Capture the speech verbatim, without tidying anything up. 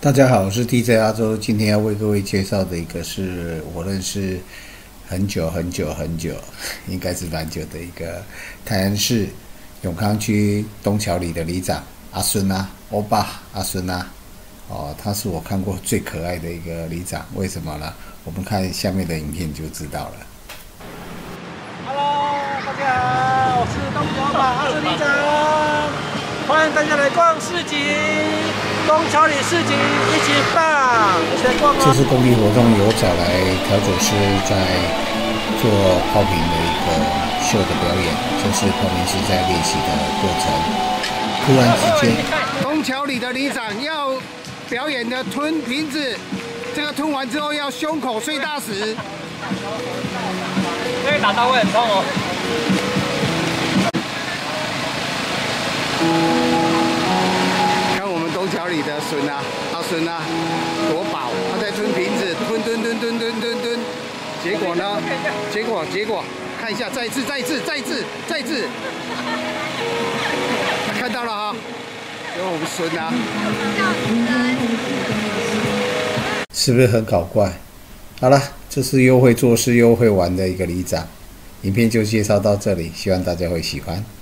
大家好，我是 D J 阿周，今天要为各位介绍的一个是我认识很久很久很久，应该是蛮久的一个台南市永康区东桥里的里长阿孙啊，欧巴阿孙啊，哦，他是我看过最可爱的一个里长，为什么呢？我们看下面的影片就知道了。 Hello， 大家好，我是东桥吧阿孙里长，欢迎大家来逛市集。 东桥里市集一起棒，一起来逛哦！ 这是公益活动，有找来调酒师在做泡瓶的一个秀的表演，就是泡瓶师在练习的过程。突然之间， 东桥里的里长要表演的吞瓶子，这个吞完之后要胸口碎大石， 因为打到会很痛哦。 东桥里的孙啊，阿孙啊，多宝，他在吞瓶子，吞吞吞吞吞吞吞，结果呢？结果结果，看一下，再一次，再一次，再一次，再一次，看到了哈，有我们孙啊， 是不是很搞怪？好了，这是又会做事又会玩的一个里长，影片就介绍到这里，希望大家会喜欢。